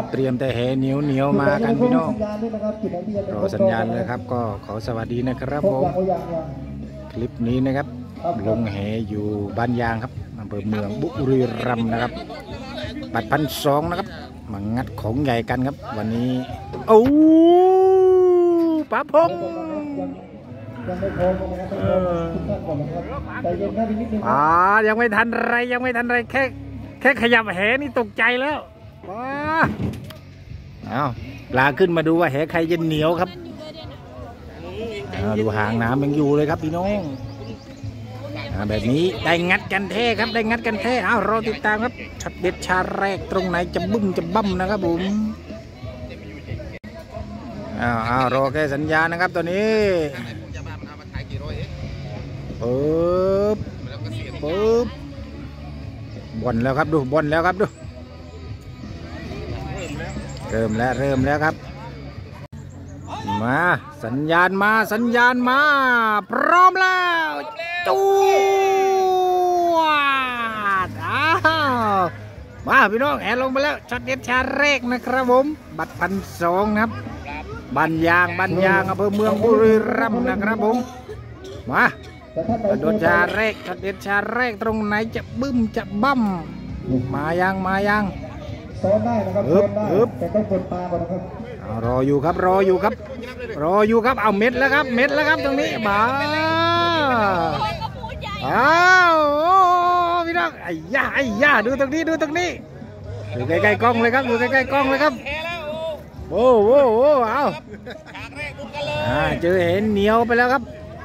ครับเตรียมแต่แหเหนียวมากันพี่น้องรอสัญญาณเลยครับก็ขอสวัสดีนะครับผมคลิปนี้นะครับลงแหอยู่บ้านยางครับอำเภอเมืองบุรีรัมย์นะครับ8,200นะครับมางัดของใหญ่กันครับวันนี้โอ้ป้าพงยังไม่ทันไรแค่ขยับแหนี่ตกใจแล้วว้าเอาปลาขึ้นมาดูว่าแหใครจะเหนียวครับดูหางน้ำยังอยู่เลยครับพี่น้องแบบนี้ได้งัดกันแท้ครับได้งัดกันแท้เอารอติดตามครับช็อตเด็ดชาแรกตรงไหนจะบึ้มจะบั้มนะครับผมรอแค่สัญญาณนะครับตอนนี้ปึ๊บบอลแล้วครับดูบอลแล้วครับดูเริ่มแล้วครับมาสัญญาณมาพร้อมแล้วจูวมาพี่น้องแหลงไปแล้วช็อตเด็ดชาแรกนะครับผมบัตร1,200ครับบ้านยางอำเภอเมืองบุรีรัมย์นะครับผมมาโดนชาแรกช็อตเด็ดชาแรกตรงไหนจะบึ้มจะบั้มมายังซ้อนได้นะครับแต่ต้องกดปลาก่อนนะครับรออยู่ครับเอาเม็ดแล้วครับตรงนี้บ้าพี่น้องไอ้ย่าดูตรงนี้ดูใกล้ๆกล้องเลยครับโอ้เอาเจอเห็นเหนียวไปแล้วครับ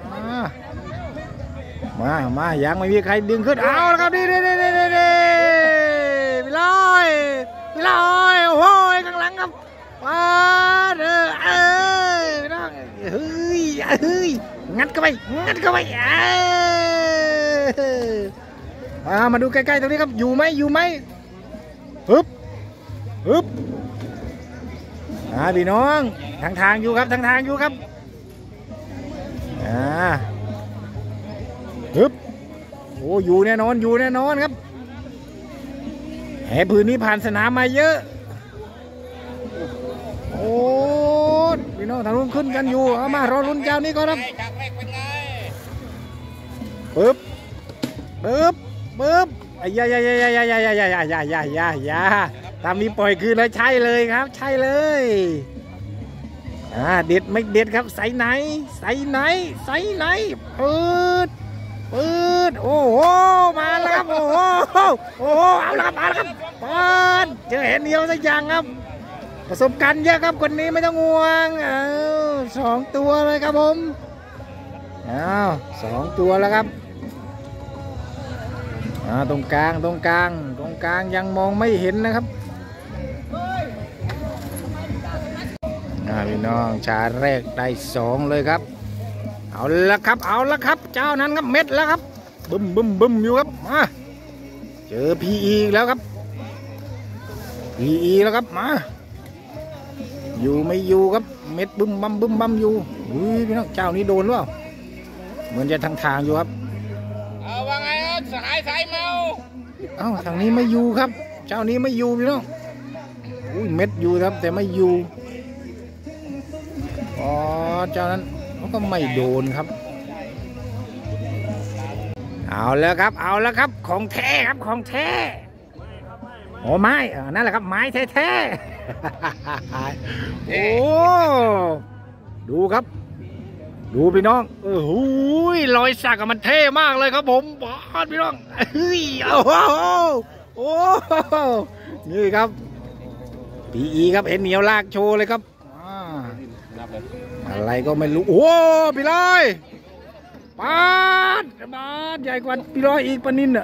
มายังไม่มีใครดึงขึ้นเอาแล้วครับนี่พี่ลอยโอ้โหข้างหลังครับพี่น้องเฮ้ยงัดเข้าไปมาดูใกล้ๆตรงนี้ครับอยู่ไหมฮึบพี่น้องทางอยู่ครับฮึบโอ้อยู่แน่นอนครับแหพื้นนี้ผ่านสนามมาเยอะโอ้พี่น้องทางนู้นขึ้นกันอยู่เอามารอลุ้นเจ้านี้ก่อนครับปึ๊บอย่าตามนี้ปล่อยคืนแล้วใช่เลยครับเด็ดไม่เด็ดครับใส่ไหนปืดโอ้โหมาแล้วครับโอ้โหเอาละครับมาแล้วครับเจอเห็นเดียวสักอย่างครับประสบการณ์เยอะครับคนนี้ไม่ต้องห่วง2 ตัวเลยครับผม2 ตัวแล้วครับตรงกลางยังมองไม่เห็นนะครับพี่น้องชาแรกได้2เลยครับเอาละครับเจ้านั้นครับเม็ดแล้วครับบึ้มอยู่ครับมาเจอ PE แล้วครับ PE แล้วครับมาอยู่ไม่อยู่ครับเม็ดบึ้มบั้มอยู่พี่น้องเจ้านี้โดนหรือเปล่าเหมือนจะทางอยู่ครับว่าไงสายเมาทางนี้ไม่อยู่ครับเจ้านี้ไม่อยู่พี่น้องเม็ดอยู่ครับแต่ไม่อยู่เจ้านั้นเขาก็ไม่โดนครับเอาแล้วครับของแท้ครับโอ้ไม้นั่นแหละครับไม้แท้โอ้ดูครับดูพี่น้องรอยสักมันเท่มากเลยครับผมพี่น้องโอ้นี่ครับPEครับเห็นเหนียวลากโชว์เลยครับอะไรก็ไม่รู้โอ้พี่ลอยปาดใหญ่กว่าพี่ลอยอีกปนิน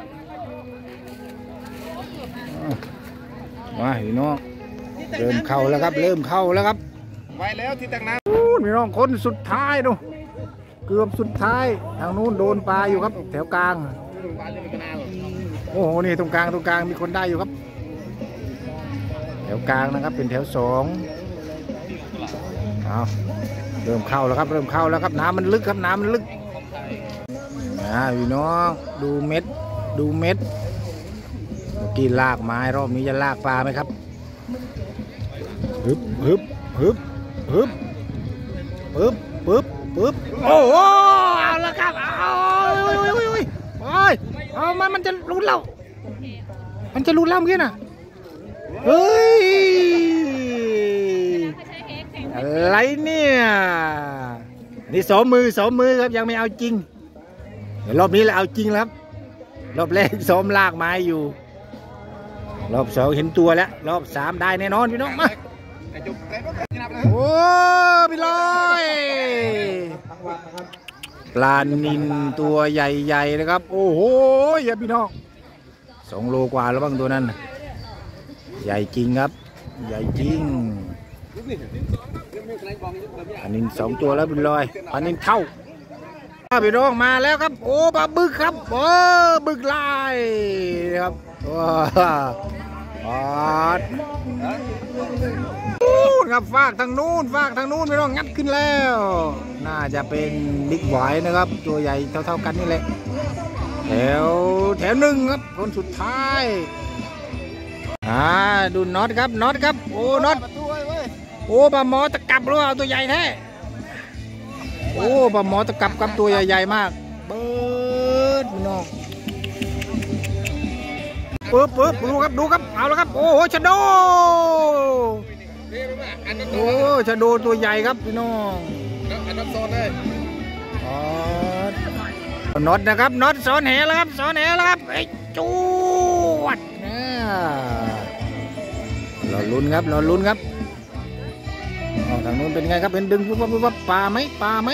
มาพี่น้องเริ่มเข้าแล้วครับไว้แล้วที่ตั้งน้ำพี่น้องคนสุดท้ายดูเกือบสุดท้ายทางนู้นโดนปลาอยู่ครับแถวกลางโอ้โหนี่ตรงกลางมีคนได้อยู่ครับแถวกลางนะครับเป็นแถว2เริ่มเข้าแล้วครับน้ำมันลึกครับพี่น้องดูเม็ดเมื่อกี้ลากไม้รอบนี้จะลากปลาไหมครับฮึบฮึบฮึบฮึบปึ๊บปึ๊บปึ๊บโอ้โหเอาละครับเอาเอามันจะรุดเรามันจะรุดเราเมื่อกี้น่ะเฮ้ยอะไรเนี่ยนี่สองมือครับยังไม่เอาจริงเดี๋ยวรอบนี้เราเอาจริงแล้วครับรอบแรกซ้อมลากไม้อยู่รอบสองเห็นตัวแล้วรอบสามได้แน่นอนพี่น้องมาโอ้พี่ลอยปลานิลตัวใหญ่ๆนะครับโอ้โหอย่าพี่น้อง2 โลกว่าแล้วบ้างตัวนั้นใหญ่จริงครับใหญ่จริงปลานิล2 ตัวแล้วพี่ลอยปลานิลเท่าพี่น้องมาแล้วครับโอ้ปลาบึกครับโอ้บึกลายครับว้าวครับฝากทางนู้นไม่ต้องงัดขึ้นแล้วน่าจะเป็นบิ๊กหวายนะครับตัวใหญ่เท่ากันนี่แหละแถวหนึ่งครับคนสุดท้ายดูน็อตครับโอ้น็อตโอ้ปลาหมอตะกับหรือเปล่าตัวใหญ่แท้โอ้ปลาหมอตะกับครับตัวใหญ่ๆมากเบิร์ดน้องปึ๊บดูครับเอาแล้วครับโอ้โหชะโดโอ้ชะโดตัวใหญ่ครับพี่น้องน็อตโซนเลยน็อตนะครับน็อตซ้อนแหแล้วครับไอ้จูดเราลุ้นครับทางนู้นเป็นไงครับเป็นดึงปุ๊บปลาไหม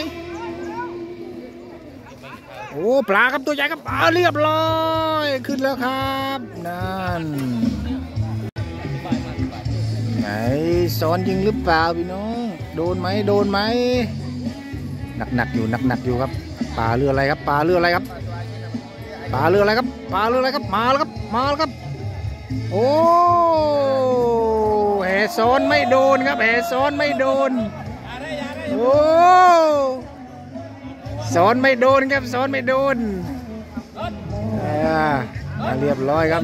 โอ้ปลาครับตัวใหญ่ครับเรียบร้อยขึ้นแล้วครับนั่นไหนซ้อนจริงหรือเปล่าพี่น้องโดนไหมหนักอยู่ครับปลาเรืออะไรครับมาแล้วครับโอ้แหซ้อนไม่โดนครับโอ้ซ้อนไม่โดนครับเรียบร้อยครับ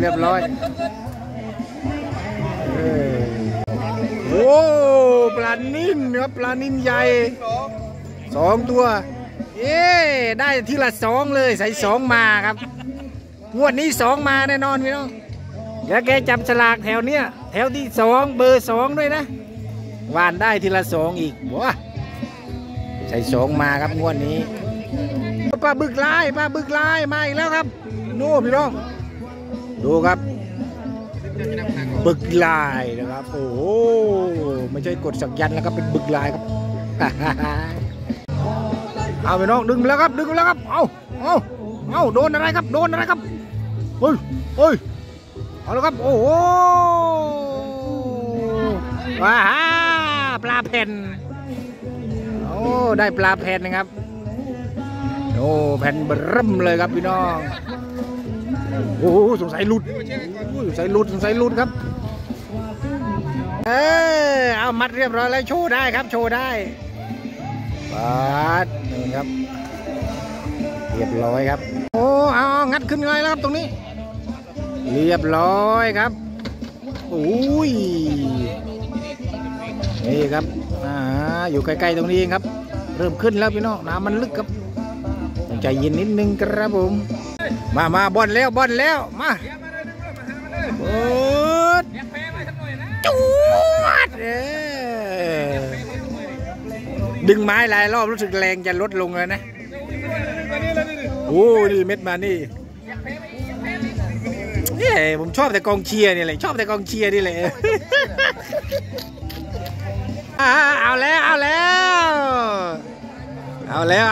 โอ้ปลานิ่มครับปลานิ่มใหญ่2 ตัวได้ทีละ2เลยใส่2มาครับงวดนี้2มาแน่นอนพี่น้องเดี๋ยวแกจับฉลากแถวเนี้ยแถวที่2เบอร์2ด้วยนะวานได้ทีละ2อีกว้าใส่2มาครับงวดนี้ปลาบึกลายมาอีกแล้วครับนู่นพี่น้องดูครับบึกลายนะครับโอ้โหไม่ใช่กดสักยันแล้วครับเป็นบึกลายครับเอาพี่น้องดึงไปแล้วครับเอาโดนอะไรครับเฮ้ยเอาแล้วครับโอ้โหว้าปลาแผ่นโอ้ได้ปลาแผ่นนะครับโอ้แผ่นเบิ่มเลยครับพี่น้องโอ้สงสัยหลุดครับเอามัดเรียบร้อยแล้วโชว์ได้ครับปาดนี่ครับเรียบร้อยครับโอ้เอางัดขึ้นเลยแล้วครับตรงนี้เรียบร้อยครับอุ้ยนี่ครับอยู่ใกล้ๆตรงนี้เองครับเริ่มขึ้นแล้วพี่น้องน้ำมันลึกครับต้องใจเย็นนิดนึงครับผมมาบอลแล้วมาจูดดึงไม้หลายรอบรู้สึกแรงจะลดลงเลยนะโอ้ดิเม็ดมานี่ผมชอบแต่กองเชียร์นี่แหละเอาแล้ว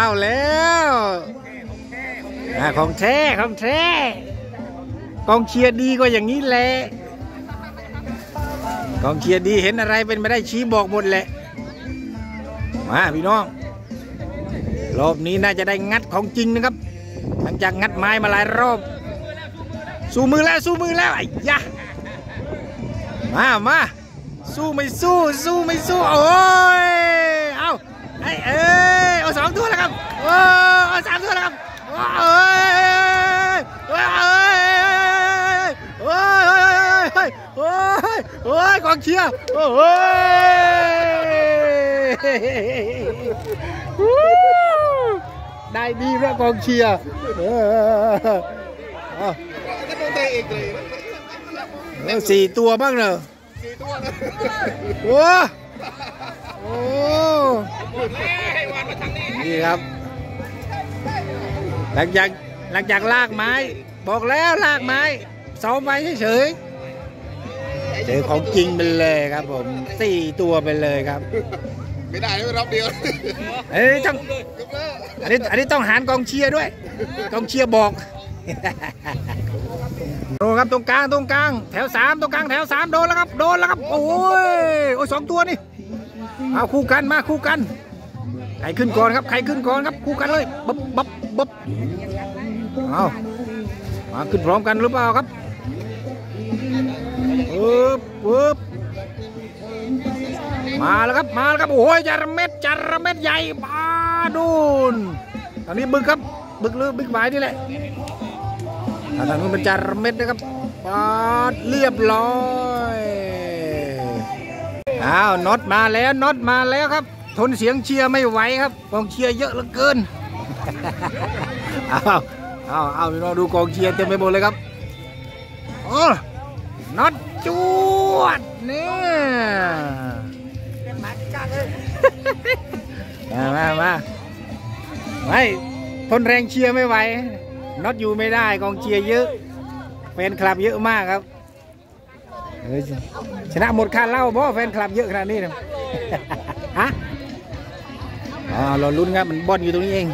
ของแท้กองเชียร์ดีกว่าอย่างนี้แหละกองเชียร์ดีเห็นอะไรเป็นไม่ได้ชี้บอกหมดแหละมาพี่น้องรอบนี้น่าจะได้งัดของจริงนะครับหลังจากงัดไม้มาหลายรอบสู้มือแล้วไอ้ยะมาสู้ไม่สู้โอ้ยเอา2 ตัวแล้วครับเอา3 ตัวแล้วครับโอ้ยก่อนองเชียร์โอ้ยได้ดีแล้วกองเชียร์4 ตัวบ้างเนอะโอ้โอ้นี่ครับหลังจากลากไม้บอกแล้วลากไม้ซ้อมไว้เฉยๆเจอของจริงไปเลยครับผม4 ตัวไปเลยครับไม่ได้ไม่รับเดียวต้องอันนี้ต้องหารกองเชียร์ด้วยกองเชียร์บอกโดนครับตรงกลางแถว 3ตรงกลางแถว 3โดนแล้วครับโอ้ย2 ตัวนี่เอาคู่กันมาคู่กันใครขึ้นก่อนครับคู่กันเลยบ๊บเอามาขึ้นพร้อมกันหรือเปล่าครับปึ๊บมาแล้วครับโอ้ยจาระเม็ดใหญ่มาดูนตอนนี้บึกครับบึกหรือบึกหมายนี่แหละทางนู้นเป็นจาระเม็ดนะครับปาดเรียบร้อยอ้าวน็อตมาแล้วครับทนเสียงเชียร์ไม่ไหวครับกองเชียร์เยอะเหลือเกินเอาพี่น้องดูกองเชียร์เต็มไปหมดเลยครับโอ้น็อตจวดเนี่ยมาไม่ทนแรงเชียร์ไม่ไหวน็อตอยู่ไม่ได้กองเชียร์เยอะแฟนคลับเยอะมากครับชนะหมดค่าเหล้าเพราะแฟนคลับเยอะขนาดนี้นะฮะเราลุ้นครับมันบอลอยู่ตรงนี้เอง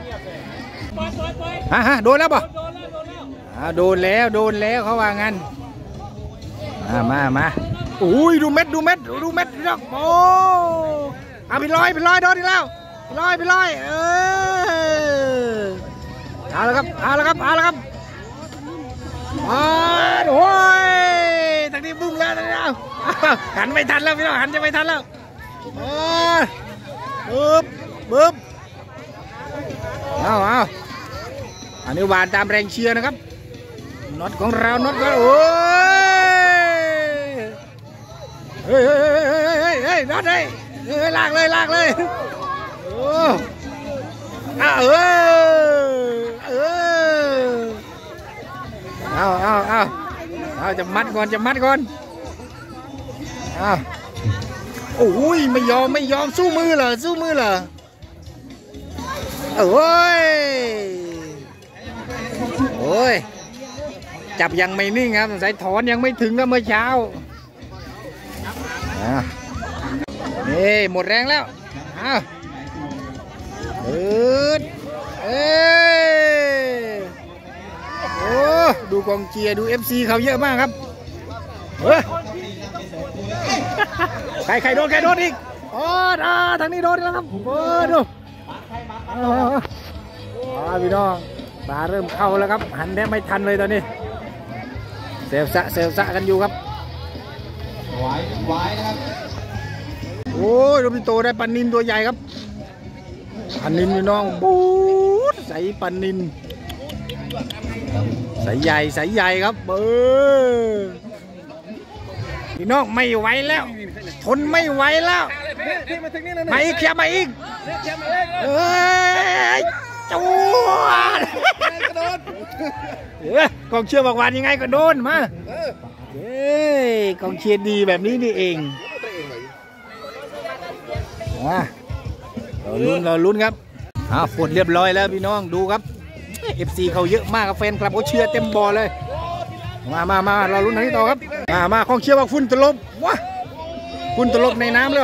โดนแล้วป่ะโดนแล้วเขาว่างั้นมาอุ้ยดูเม็ดโอ้พี่ลอยโดนอีกแล้วพี่ลอยเอาละครับโอ้ยทางนี้บุ้งแล้วหันไม่ทันแล้วพี่น้องหันจะไม่ทันแล้วปึ๊บเอาอันนี้หวานตามแรงเชียร์นะครับน็อตของเราน็อตก็โอ้ยเฮ้ยน็อตลากเลยโอ้เอาจะมัดก่อนโอ้ยไม่ยอมสู้มือเหรอโอ้ยจับยังไม่นิ่งครับสายถอนยังไม่ถึงครับเมื่อเช้านี่หมดแรงแล้วโอ้ดูกองเชียร์ดู FC เขาเยอะมากครับใครโดนอีกทางนี้โดนแล้วครับดูพี่น้องปลาเริ่มเข้าแล้วครับหันแทบไม่ทันเลยตอนนี้เซลซะกันอยู่ครับไหวนะครับโอ้ยดูพี่โตได้ปลานินตัวใหญ่ครับปลานินพี่น้องบู๊ดใส่ปลานินใส่ใหญ่ครับพี่น้องไม่ไหวแล้วทนไม่ไหวแล้วมาอีกจวดกองเชียร์บอกว่ายังไงก็โดนมากองเชียร์ดีแบบนี้นี่เองเราลุ้นครับปลดเรียบร้อยแล้วพี่น้องดูครับ FC เขาเยอะมากแฟนคลับเขาเชียร์เต็มบอลเลยมาเราลุ้นทางนี้ต่อครับมากองเชียร์บอกฝุ่นตลบฝุ่นตลบในน้ำเลย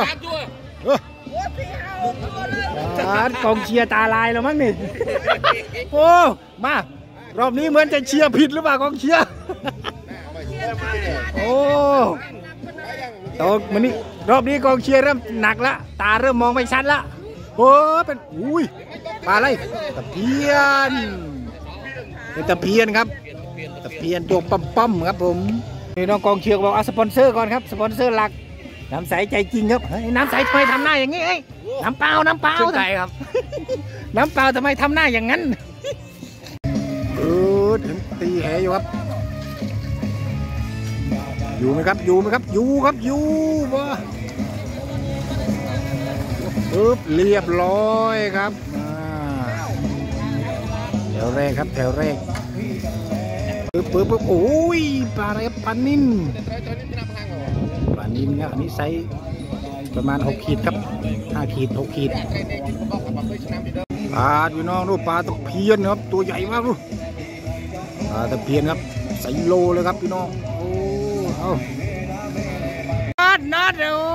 กองเชียร์ตาลายแล้วมั้งนี่โอ้มารอบนี้เหมือนจะเชียร์ผิดหรือเปล่ากองเชียร์โอ้ตกมันนี่รอบนี้กองเชียร์เริ่มหนักละตาเริ่มมองไม่ชัดละโอ้เป็นอุ้ยปลาอะไรตะเพียนเป็นตะเพียนครับตะเพียนตัวปั๊มครับผมนี่น้องกองเชียร์บอกเอาสปอนเซอร์ก่อนครับสปอนเซอร์หลักน้ำใสใจจริงครับน้ำใสทำไมทำหน้าอย่างนี้น้ำเปล่าใช่ครับน้ำเปล่าทำไมทำหน้าอย่างนั้นถึงตีแหอยู่ครับอยู่ไหมครับอยู่ไหมครับอยู่ครับอยู่บ่ปึ๊บเรียบร้อยครับแถวแรกครับแถวแรกปึ๊บโอ้ยปลาอะไรปลานิ่นครับอันนี้ไซส์ประมาณ6 ขีดครับ5 ขีด6 ขีดปลาพี่น้องดูปลาตะเพียนครับตัวใหญ่มากดูปลาตะเพียนครับ2 โลเลยครับพี่น้องโอ้เอานัดโอ้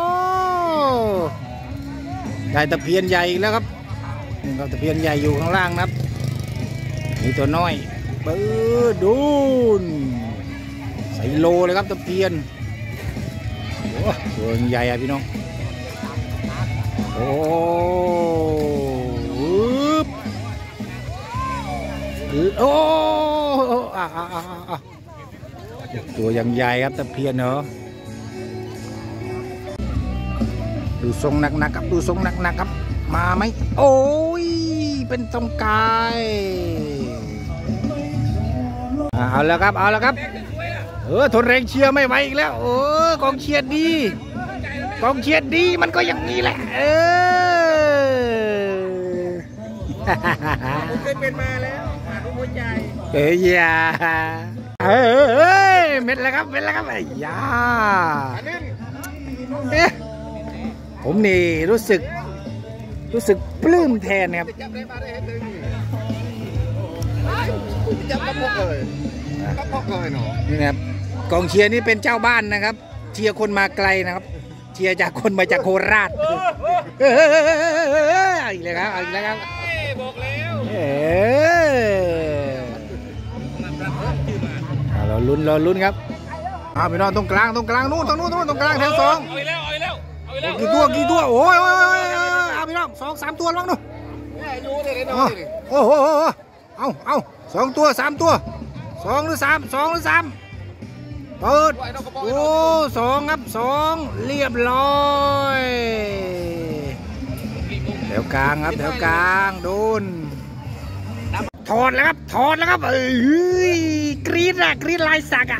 ได้ตะเพียนใหญ่แล้วครับนี่ครับตะเพียนใหญ่อยู่ข้างล่างนะครับนี่ตัวน้อยดูน2 โลเลยครับตะเพียนโอ้ตัวใหญ่อะพี่น้องโอ้โอ้ตัวยังใหญ่ครับตะเพียนเหรอดูทรงหนักๆครับดูทรงหนักๆครับมาไหมโอ้ยเป็นตรงกายเอาแล้วครับเอาแล้วครับทนแรงเชียร์ไม่ไหวอีกแล้วกองเชียร์ดีกองเชียร์ดีมันก็อย่างนี้แหละผมเคยเป็นมาแล้วผ่านหัวใจอย่าเม็ดแล้วครับเม็ดแล้วครับไอ้ยาผมนี่รู้สึกปลื้มแทนครับนี่นะครับกองเชียร์นี่เป็นเจ้าบ้านนะครับเชียร์คนมาไกลนะครับเชียร์จากคนมาจากโคราชอีกแล้วครับอีกแล้วครับบอกแล้วเราลุ้นครับไปนอนตรงกลางนู่นตรงกลางแถว2กี่ตัวโอ้ยพี่น้อง2 3 ตัวลองดูโอ้โหเอา2 ตัว 3 ตัว2 หรือ 3เปิดโอ้2ครับ2เรียบร้อยแถวกลางครับแถวกลางโดนถอดแล้วครับกรี๊ดลายสัก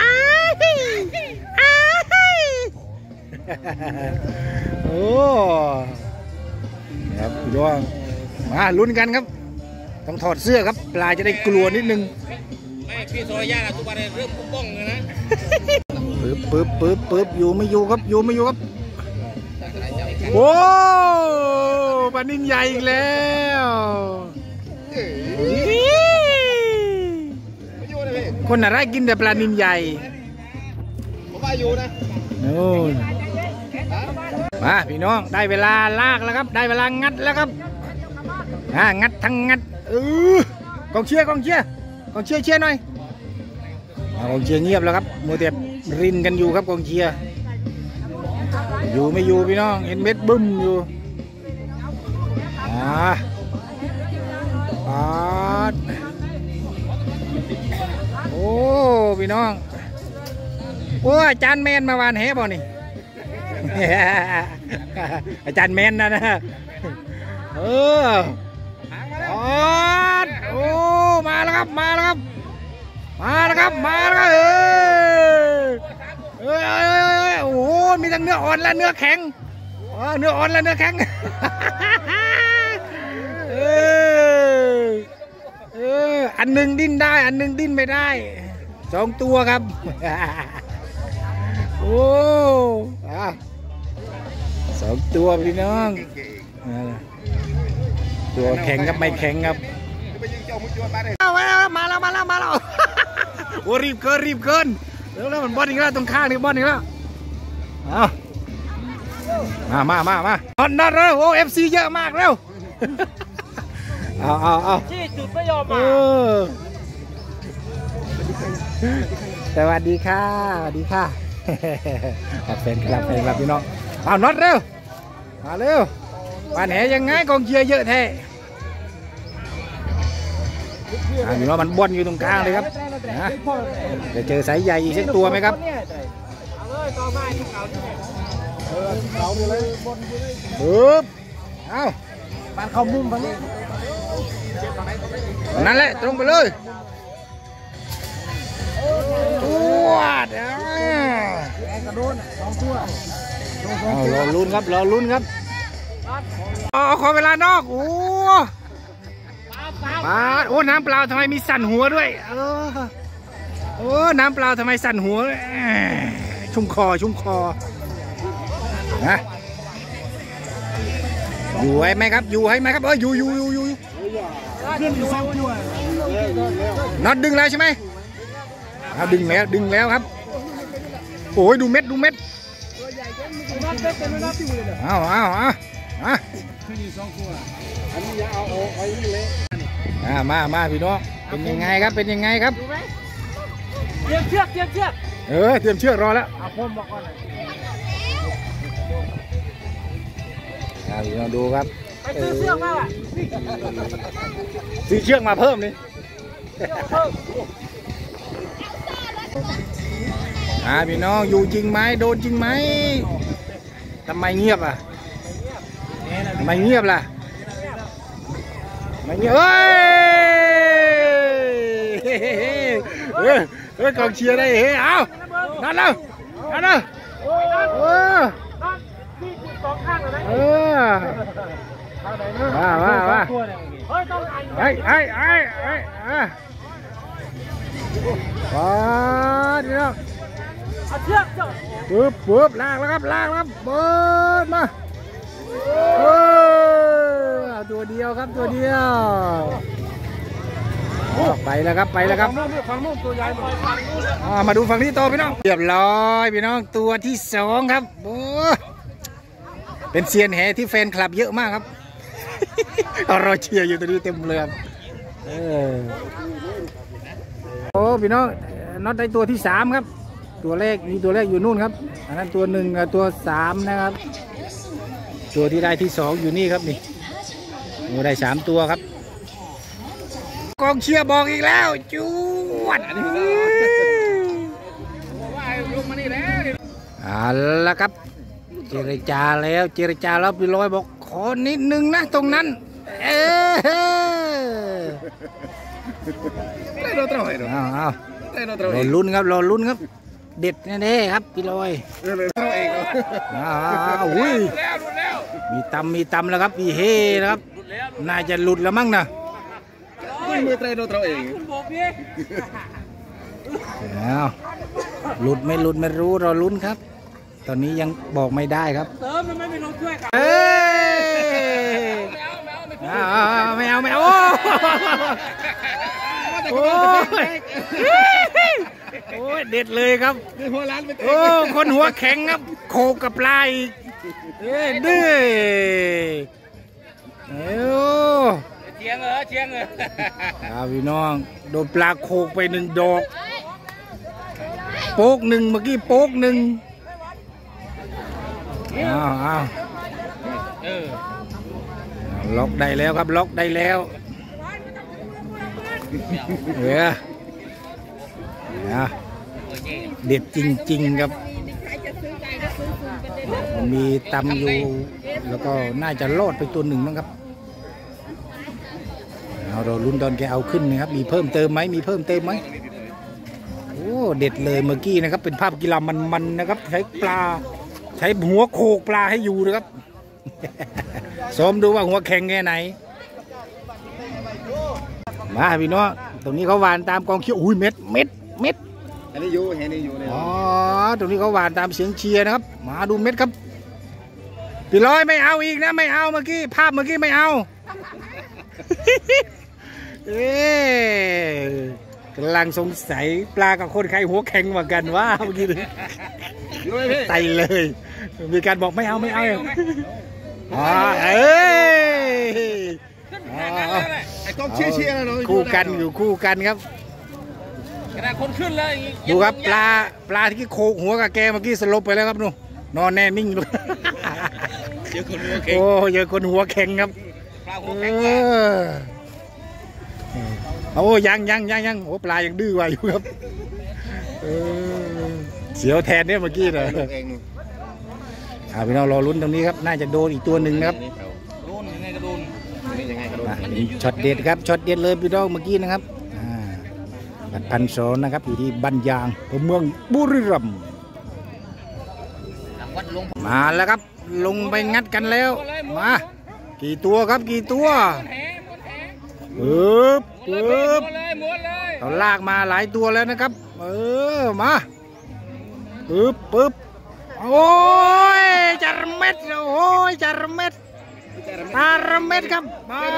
โอ้ครับพี่น้องมาลุ้นกันครับต้องถอดเสื้อครับปลาจะได้กลัวนิดนึงพี่โซย่าทุกวันเริ่มป้องเลยนะปึ๊บอยู่ไม่อยู่ครับโอ้ปลานิ่มใหญ่อีกแล้วคนอะไรกินแต่ปลานิ่มใหญ่ผมว่าอยู่นะมาพี่น้องได้เวลาลากแล้วครับได้เวลางัดแล้วครับงัดทั้งงัดกองเชียร์หน่อยกองเชียร์เงียบแล้วครับมัวแต่รินกันอยู่ครับกองเชียร์อยู่ไม่อยู่พี่น้องเห็นเม็ดบึ้มอยู่โอ้พี่น้องโอ้อาจารย์แมนมาวานแหบ่นี่อาจารย์แมนนะโอ้มาแล้วครับโอ้มีทั้งเนื้ออ่อนและเนื้อแข็งอันหนึ่งดิ้นได้อันหนึ่งดิ้นไม่ได้2 ตัวครับโอ้2 ตัวพี่น้องตัวแข็งกับไม่แข็งครับมาแล้วโอ้รีบเกินแล้วมันบอลอีกแล้วตรงข้างนี่บอลอีกแล้วมานัดเลยโอ้FC เยอะมากแล้วเอาที่จุดไม่ยอมมาสวัสดีค่ะแฟนคลับพี่น้องเอานัดเร็วมาเร็ววันแหยังไงกองเชียร์เยอะแท้อยู่ว่ามันบอลอยู่ตรงกลางเลยครับจะเจอสายใหญ่อีกสักตัวไหมครับเอาบ้านเข้ามุมฝั่งนี้นั่นแหละตรงไปเลยตัวเอารอลุ้นครับรอลุ้นครับขอเวลานอกโอ้ปาดโอ้น้ำเปล่าทำไมมีสั่นหัวด้วยโอ้น้ำเปล่าทำไมสั่นหัวชุ่มคอนะอยู่ไหมครับอยู่ไหมครับอยู่น็อตดึงแล้วใช่ไหมดึงแล้วครับโอ้ยดูเม็ดเอามาพี่น้องเป็นยังไงครับเตรียมเชือกเตรียมเชือกรอแล้วพ่นบอกก่อนพี่น้องดูครับไปซื้อเชือกมาซื้อเชือกมาเพิ่มนี่พี่น้องอยู่จริงไหมโดนจริงไหมทำไมเงียบล่ะไม่เงียบกองเชียร์ได้เอานั่นแล้วว่าดีเนาะปึ๊บลากแล้วครับเปิดมาตัวเดียวครับไปแล้วครับฝั่งนู้นตัวใหญ่มาดูฝั่งนี้ต่อพี่น้องเรียบร้อยพี่น้องตัวที่2ครับโอ้เป็นเซียนแห่ที่แฟนคลับเยอะมากครับรอเชียร์อยู่ตัวนี้เต็มเลยครับโอ้พี่น้องน็อตได้ตัวที่3ครับตัวแรกมีตัวแรกอยู่นู่นครับอันนั้นตัว1ตัว3นะครับตัวที่ได้ที่2อยู่นี่ครับนี่โอ้ได้3ตัวครับกองเชียร์บอกอีกแล้วจวดแล้วครับเจรจาแล้วพี่ลอยบอกขอนิดนึงนะตรงนั้นรอลุ้นครับเด็ดแน่ๆครับพี่ลอยมีตำแล้วครับพี่เฮนะครับน่าจะหลุดแล้วมั้งนะมือเตะโดนเราเองหลุดไม่รู้เราลุ้นครับตอนนี้ยังบอกไม่ได้ครับเติมไม่ลงช่วยครับไม่เอาโอ้ยเด็ดเลยครับโอ้คนหัวแข็งครับโคกับปลาอีกดื้อเชียงพี่น้องโดนปลาโคกไป1 ดอกโป๊ก1เมื่อกี้โป๊ก1ล็อกได้แล้วครับล็อกได้แล้วเด็ดจริงๆครับมีตำอยู่แล้วก็น่าจะรอดไปตัว1มั้งครับเราลุ้นตอนแกเอาขึ้นนะครับมีเพิ่มเติมไหมโอ้เด็ดเลยเมื่อกี้นะครับเป็นภาพกีฬามันนะครับใช้หัวโขกปลาให้อยู่นะครับซ้อมดูว่าหัวแข็งแค่ไหนมาพี่น้องตรงนี้เขาหวานตามกองเชียร์อุ้ยเม็ดอันนี้อยู่เลยอ๋อตรงนี้เขาหวานตามเสียงเชียร์นะครับมาดูเม็ดครับพี่ลอยไม่เอาอีกนะไม่เอาเมื่อกี้ภาพเมื่อกี้ไม่เอากำลังสงสัยปลากับคนใครหัวแข็งเหมือนกันว่าเมื่อกี้ไตเลยมีการบอกไม่เอาคู่กันครับขนาดคนขึ้นเลยดูครับปลาที่โคกหัวกับแกเมื่อกี้สลบไปแล้วครับนู่นนอนแน่นิ่งเลยเยอะคนหัวแข็งครับโอ้ยังโอ้ปลายังดื้อไว้อยู่ครับเสียวแทนเนี่ยเมื่อกี้เลยพี่น้องรอลุ้นตรงนี้ครับน่าจะโดนอีกตัวหนึ่งนะครับช็อตเด็ดครับช็อตเด็ดเลยพี่น้องเมื่อกี้นะครับ1,200นะครับอยู่ที่บ้านยางเมืองบุรีรัมย์วัดหลวงมาแล้วครับลงไปงัดกันแล้วมากี่ตัวครับกี่ตัวปึ๊บปึ๊บเขาลากมาหลายตัวแล้วนะครับมาปึ๊บปึ๊บโอ้ยจาระเม็ดโอ้ยจาระเม็ดจาระเม็ดครับ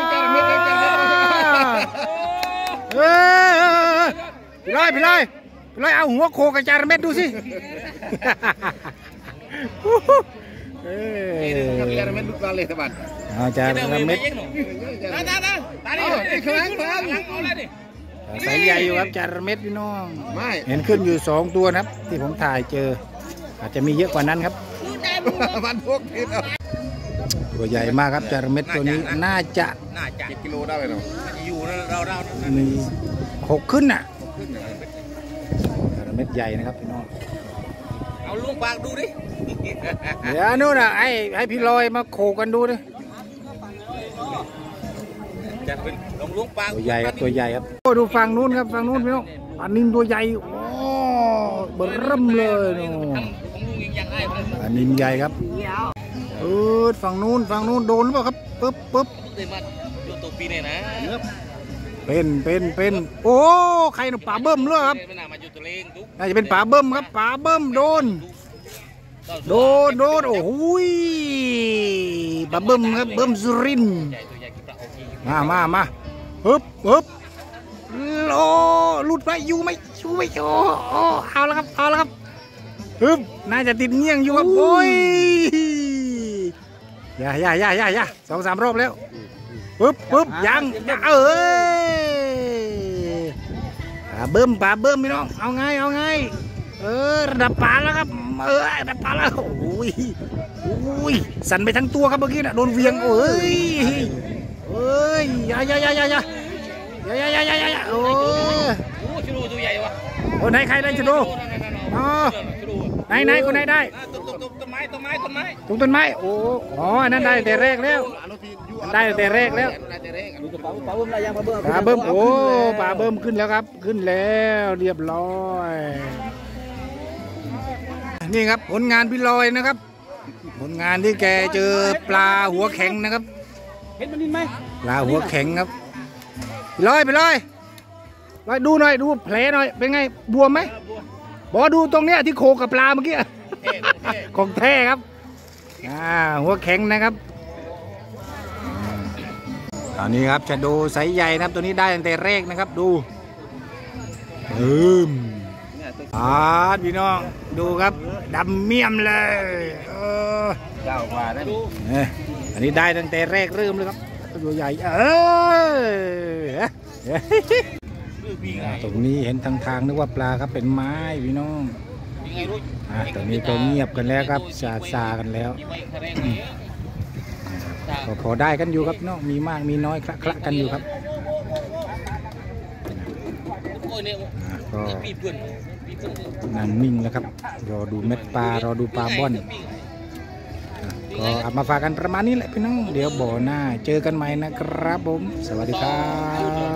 พี่ลอยเอาหัวโคกับจาระเม็ดดูสิจาระเม็ดลูกปลาเลยสบัดจาระเม็ดสายใหญ่อยู่ครับจาระเม็ดพี่น้องเห็นขึ้นอยู่2ตัวนะครับที่ผมถ่ายเจออาจจะมีเยอะกว่านั้นครับมันพวกพิษตัวใหญ่มากครับจาระเม็ดตัวนี้น่าจะกิโลได้ไหมอยู่เรามี6ขึ้นน่ะจาระเม็ดใหญ่นะครับพี่น้องเอาลูกปากดูดิเดี๋ยวนู่นน่ะให้พี่ลอยมาโขกันดูดิจะเป็นลุงปากตัวใหญ่ครับตัวใหญ่ครับโอ้ดูฝั่งนู้นครับฝั่งนู้นพี่น้องปลานิลตัวใหญ่โอ้เบิ่มเลยเนาะปลานิลใหญ่ครับฝั่งนู้นโดนหรือเปล่าครับปึ๊บเป็นโอ้ใครน่ะปลาเบิ่มเลยครับน่าจะเป็นปลาเบิ่มครับปลาเบิ่มโดนโอ้โหปลาเบิ่มครับเบิ่มสุรินทร์มาปึ๊บโลหลุดไปอยู่ไหมโอ้เอาแล้วครับปึ๊บน่าจะติดเงี้ยงอยู่ครับโอ้ยอย่า2-3 รอบแล้วปึ๊บยังปลาเบิ่มพี่น้องเอาไงระดับปลาแล้วครับระดับปลาแล้วโอ้ยสั่นไปทั้งตัวครับเมื่อกี้น่ะโดนเวียงโอ้ยอย่าโอ้ชโดตัวใหญ่วะโอ้ไหนใครได้ชโดไหนคนไหนได้ต้นไม้ต้นไม้โอ้นั่นได้แต่แรกแล้วปลาเบิ่มโอ้ปลาเบิ่มขึ้นแล้วครับขึ้นแล้วเรียบร้อยนี่ครับผลงานพี่ลอยนะครับผลงานที่แกเจอปลาหัวแข็งนะครับเห็นมันนินไหมปลาหัวแข็งครับพี่ลอยดูหน่อยดูแผลหน่อยเป็นไงบวมไหมบอกดูตรงเนี้ยที่โคกับปลาเมื่อกี้ของแท้ครับหัวแข็งนะครับตอนนี้ครับจะดูไซส์ใหญ่นะครับตัวนี้ได้ตั้งแต่แรกนะครับดูพี่น้องดูครับดำเมี่ยมเลยเจ้าว่าได้อันนี้ได้ตั้งแต่แรกเริ่มเลยครับตัวใหญ่ตรงนี้เห็นทางนึกว่าปลาครับเป็นไม้พี่น้องตรงนี้ก็เงียบกันแล้วครับซากันแล้วก็พอได้กันอยู่ครับน้องมีมากมีน้อยคละกันอยู่ครับก็นั่งนิ่งแล้วครับรอดูเม็ดปลารอดูปลาบ่อนก็เอามาฝากกันประมาณนี้แหละพี่น้องเดี๋ยวบ่อหน้าเจอกันใหม่นะครับผมสวัสดีครับ